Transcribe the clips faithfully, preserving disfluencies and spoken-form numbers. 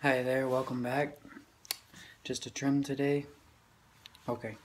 Hi there, welcome back. Just a trim today. Okay.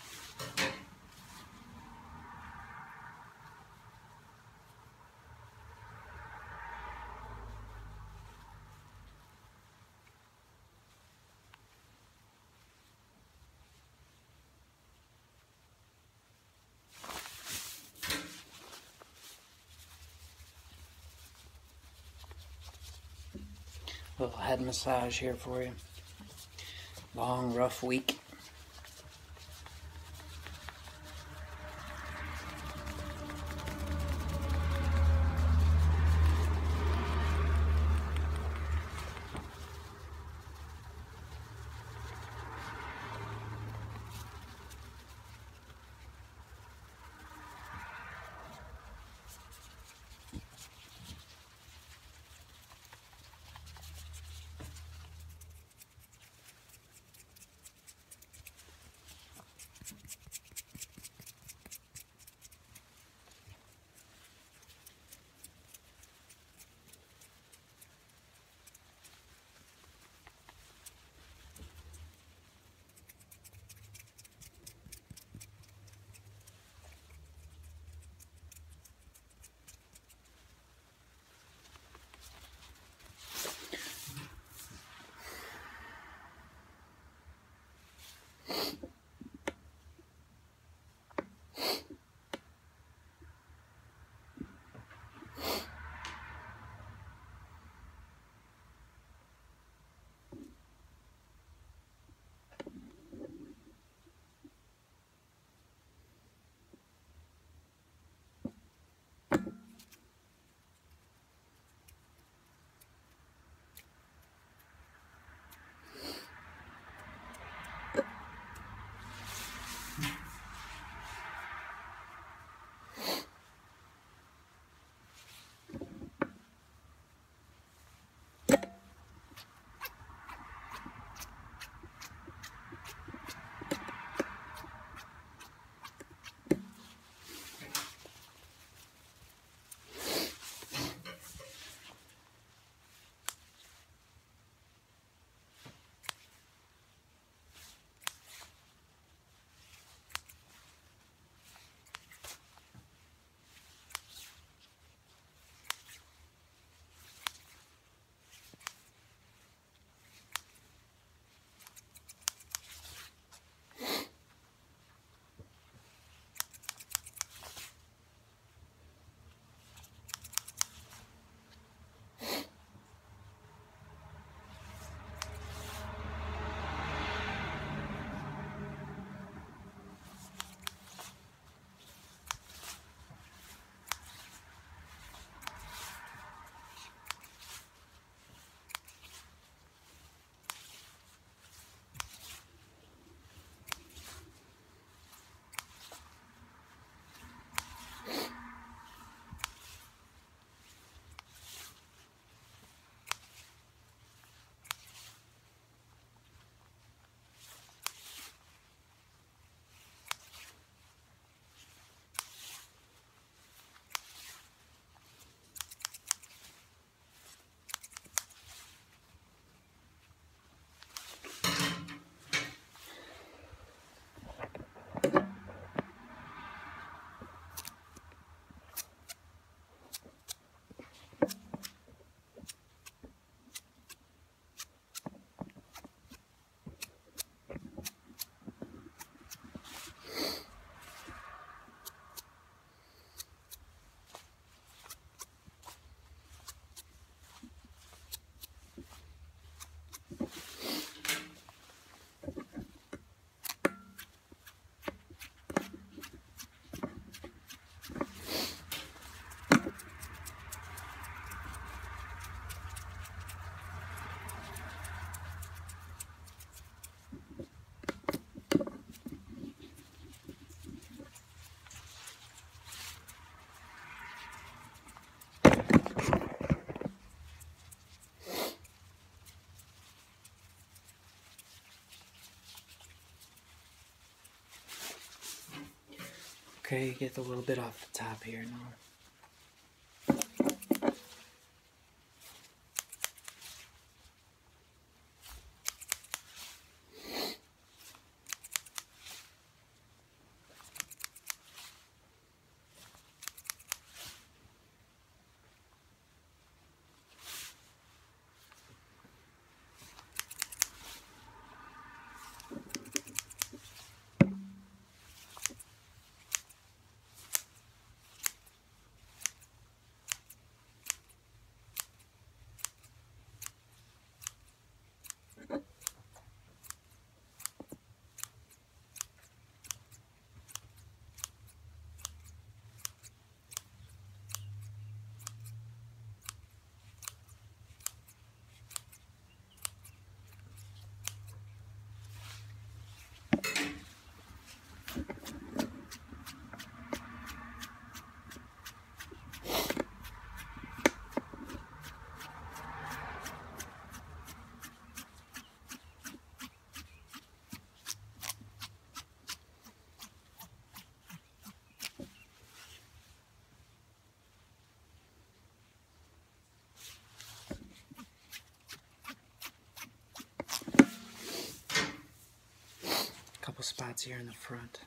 Little head massage here for you. Long, rough week. Okay, get a little bit off the top here now. spots here in the front.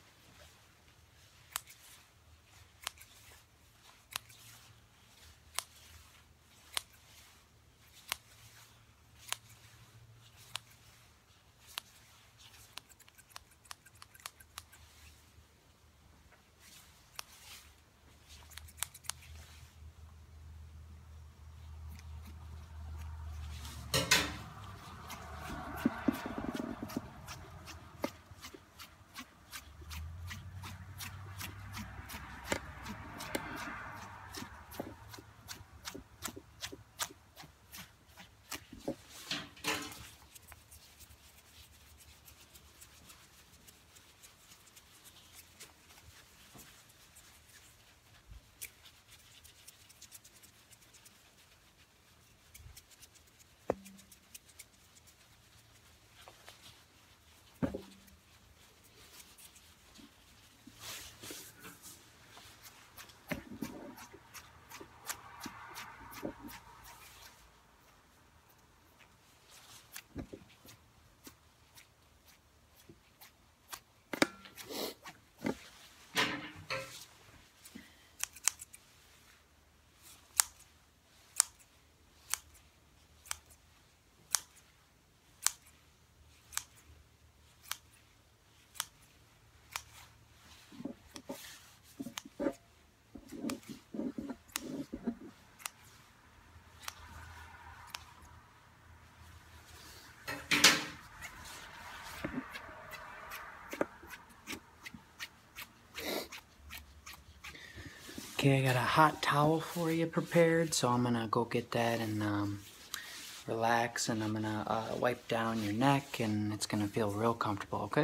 Okay, I got a hot towel for you prepared, so I'm gonna go get that and um, relax, and I'm gonna uh, wipe down your neck, and it's gonna feel real comfortable, okay?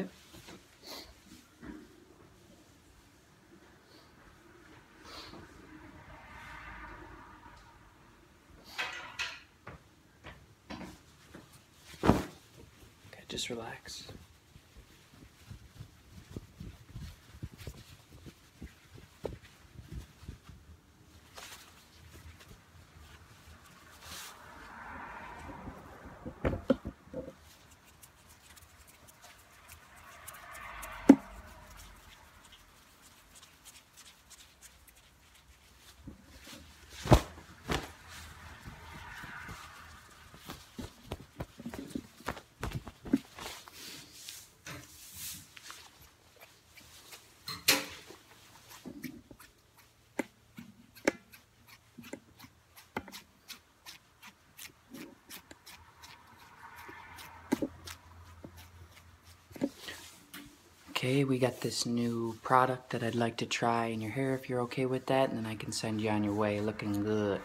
Okay, just relax. Okay, we got this new product that I'd like to try in your hair if you're okay with that, and then I can send you on your way looking good.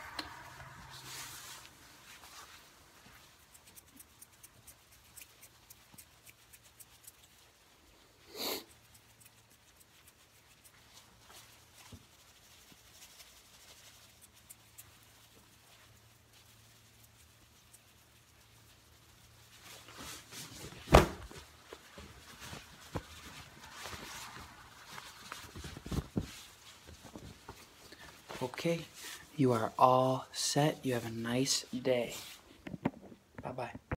Okay, you are all set. You have a nice day. Bye-bye.